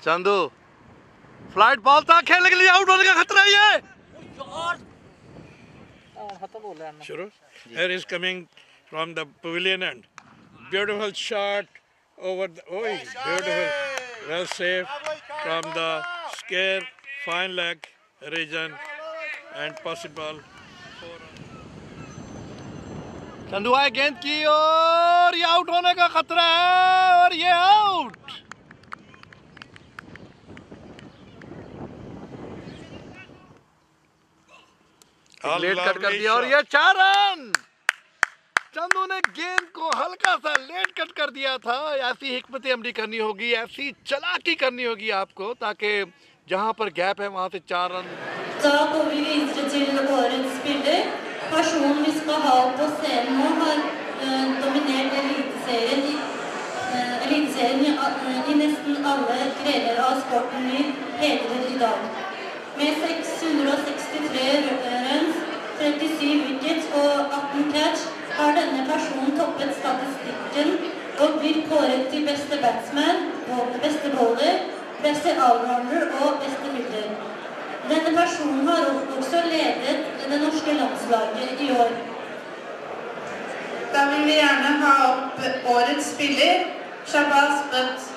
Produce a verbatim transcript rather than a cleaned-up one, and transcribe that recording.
Chandu flight ball था, खेलने के लिए आउट होने का खतरा ही है। Shuru, here is coming from the pavilion end. Beautiful shot over the, oh, beautiful, well saved from the scare, fine leg region and possible. Chandu आए गेंद की और ये आउट होने का खतरा है और ये आउट। लेट कट कर दिया और ये चार रन। चंदू ने गेंद को हल्का सा लेट कट कर दिया था। ऐसी हिकमत अमली करनी होगी, ऐसी चालाकी करनी होगी आपको, ताकि जहां पर गैप है वहां से चार run. Da går vi videre til årets spiller. Personen vi skal ha på scenen nå har uh, dominert eliteserien i, uh, eliteserien i, uh, i nesten alle grener av sporten vi heter i dag. Med seks hundre sekstitre runs, trettisju wickets og atten catch har denne personen toppet statistikken og blir kåret til beste batsman, beste bowler, beste allrounder og beste fielder. Denne personen har også ledet det norske landslaget i år. Da vil vi gjerne ha opp årets spiller, Shahbaz Butt.